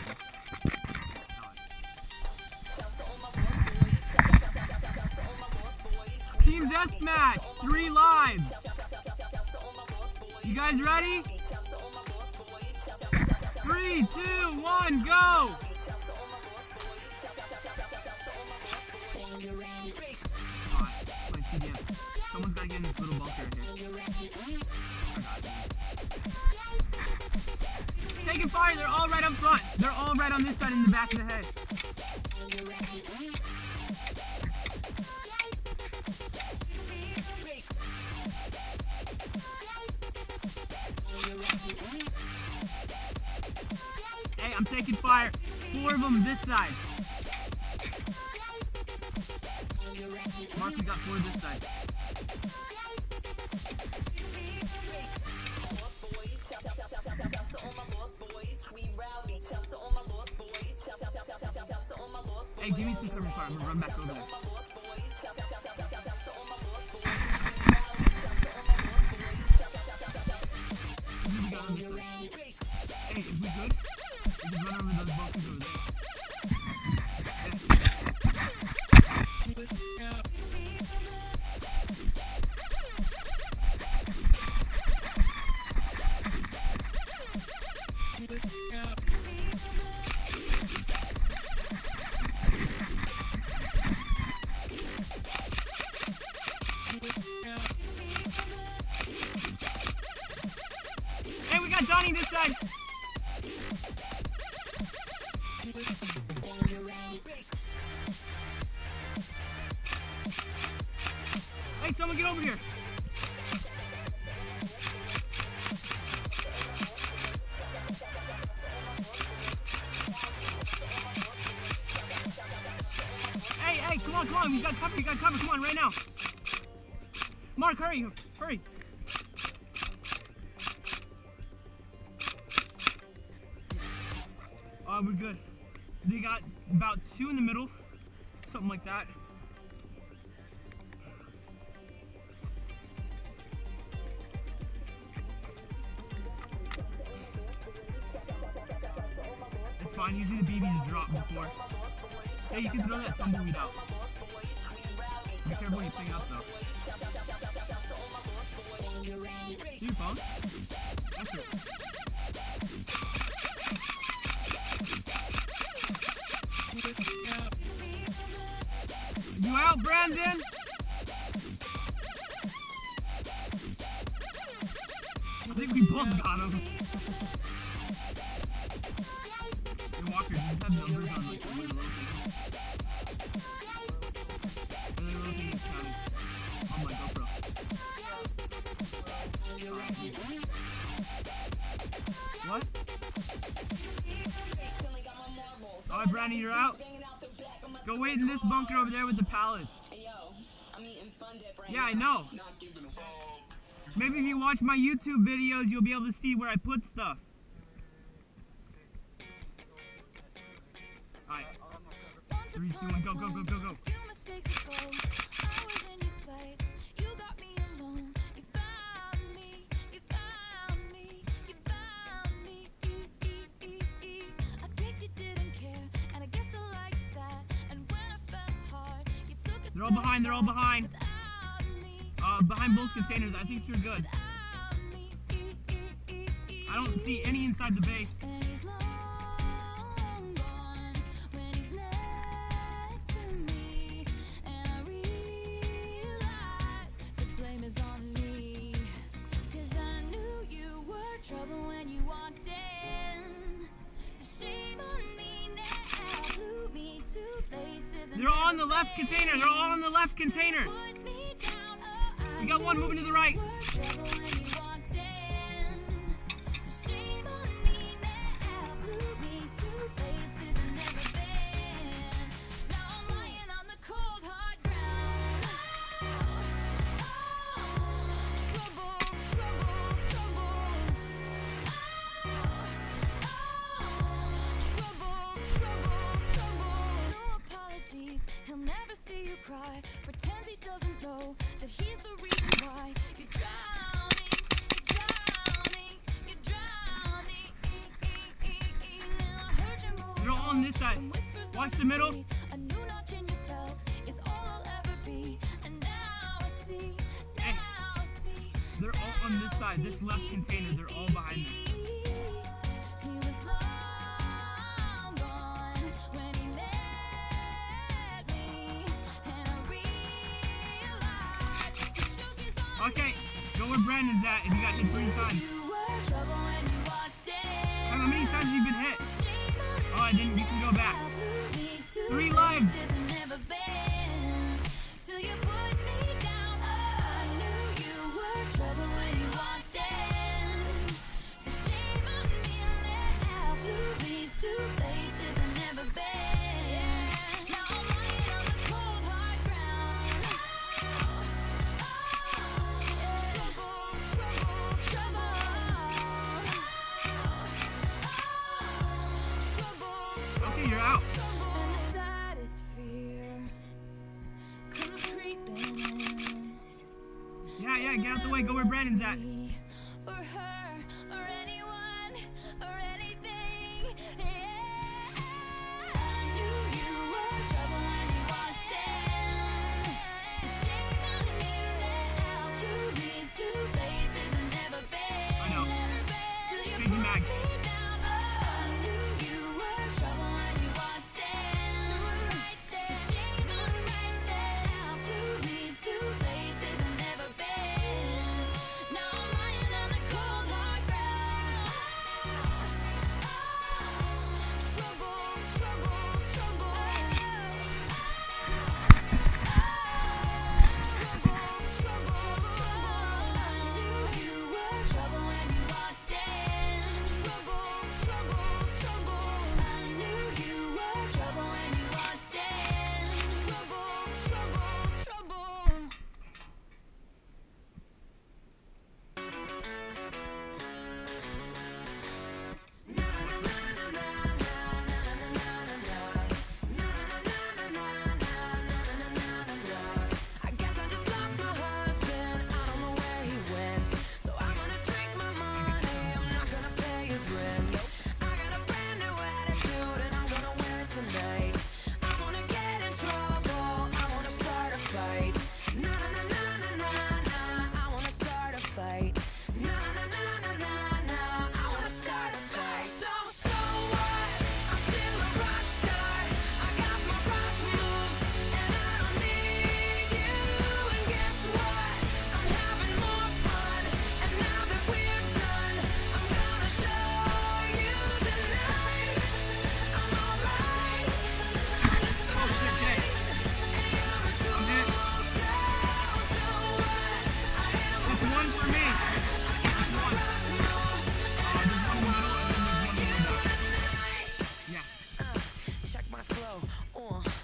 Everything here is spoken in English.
Team Deathmatch, 3 lives. You guys ready? 3, 2, 1, go! Alright, TDM. Someone's gotta get in this little bunker here. Taking fire, they're all right up front. They're all right on this side in the back of the head. Hey, I'm taking fire. 4 of them this side. Mark, we got 4 this side. Hey, give me some cover fire. I'm gonna run back over there. Hey, is we good? We just run over those boxes over there. Hey, we got Donnie this side. Hey, someone get over here. Hey, come on, you got cover, come on, right now. Mark, hurry. We're good. They got about 2 in the middle, something like that. It's fine, usually the BBs drop before. Hey, you can throw that tumbleweed out. Be careful when you pick it up though. See your phone? That's it. You out, Brandon? I think we both got him. Hey, Walker, you have numbers on like the little thing. The little thing is counting on my GoPro. What? Alright, Brandon, you're out. Go wait in this bunker over there with the pallets. Yeah, I know. Maybe if you watch my YouTube videos, you'll be able to see where I put stuff. Alright. 3, 2, 1, go. They're all behind. Behind both containers. I think you're good. I don't see any inside the base. They're all on the left container. They're all on the left container. We got one moving to the right. He'll never see you cry, pretends he doesn't know that he's the reason why you're drowning side. Watch the middle. A new notch in your belt is all I'll ever be. And now I see, Hey, now I see. they're all on this side. This left container, they're all behind me. He was long gone when he met me, and I realized the joke is on. Okay, go where Brandon's at if you got hit 3 times. You were trouble when you walked in. How many times have you been hit? Oh, I didn't. You can go back. 3 lives. Never been till you put me down. I knew you were trouble when you walked in. So shame on me, let out to be 2 places I've never been. Now I'm lying on the cold hard ground. Trouble, trouble, trouble. Okay, you're out. And the saddest fear comes creeping in. Yeah, get out the way. Go where Brandon's at. Or her, or anyone, or anything. Yeah. I knew you were trouble when you walked in. So shame on me, let out to be 2 places I've never been. I know. Till you Big put Mac. me down. I knew you were trouble when you walked in. So shame on me, let out to be 2 places I've never been. Now I'm lying on the cold hard ground. Trouble, trouble, trouble. Trouble, trouble. I knew you were trouble when you walked in. Trouble, trouble, trouble. I knew you were trouble when you walked in. Trouble, trouble, trouble. I guess I just lost my husband. I don't know where he went. So I'm gonna drink my money. I'm not gonna pay his rent. I got a brand new attitude and I'm gonna wear it tonight. I wanna get in trouble. I wanna start a fight. Na na na na na na na. I wanna start a fight. Na na na na na na. I wanna start a fight. So what? I'm still a rock star. I got my rock moves and I don't need you. And guess what? I'm having more fun. And now that we're done, I'm gonna show you tonight. I'm alright. And it's Oh, shit, fine. okay. And you're a tool. I'm hit. So what? I am a That's 1 for me. That's 1. rock moves. There's 1 in the middle and then there's 1 in the back. Yeah. Check my flow.